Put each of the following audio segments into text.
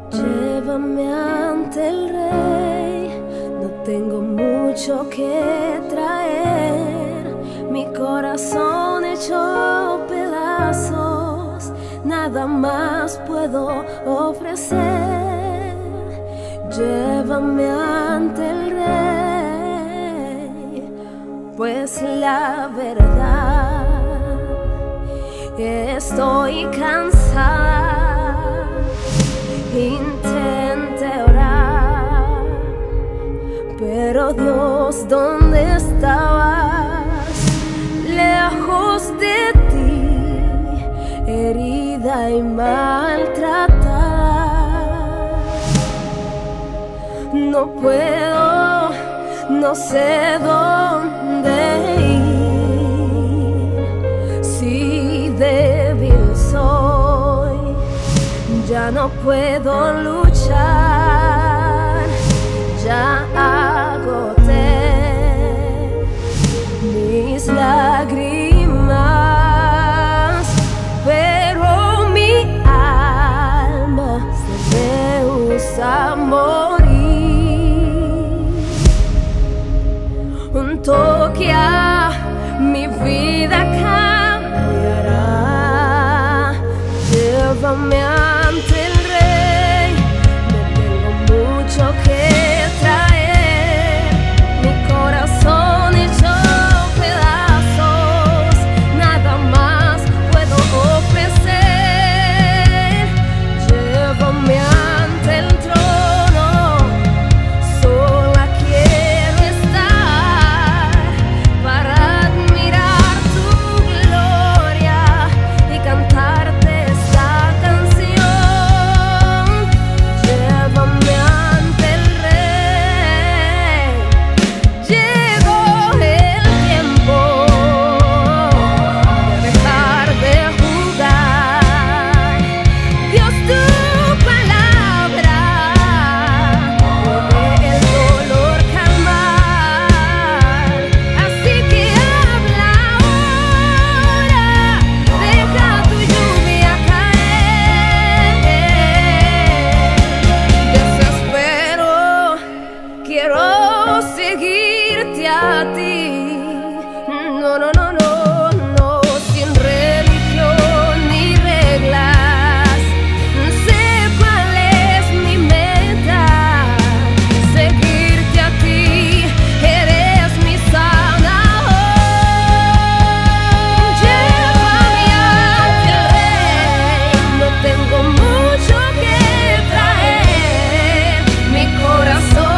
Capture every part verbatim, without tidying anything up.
Llévame ante el rey, no tengo mucho que traer, mi corazón hecho pedazos, nada más puedo ofrecer. Llévame ante el rey, pues la verdad estoy cansada. Intenté orar, pero Dios, ¿dónde estabas? Lejos de ti, herida y maltratada. No puedo, no sé dónde ir, si débil soy, ya no puedo luchar, ya agoté mis lágrimas, pero mi alma se rehúsa a morir. Un toque a mi vida cambiará. Llévame a seguirte a ti, no, no, no, no, no, sin religión ni reglas, sé cuál es mi meta, seguirte a ti, eres mi sanador. Llévame ante el rey, no tengo mucho que traer, mi corazón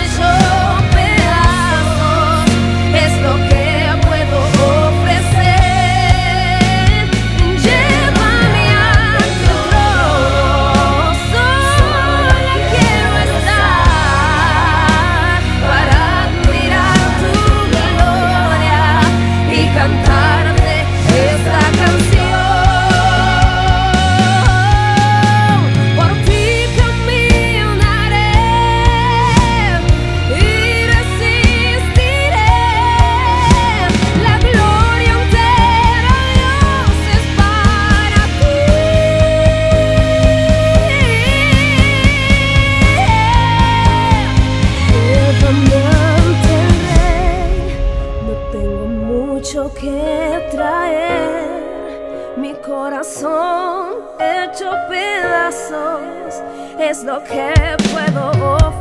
que traer, mi corazón hecho pedazos es lo que puedo ofrecer.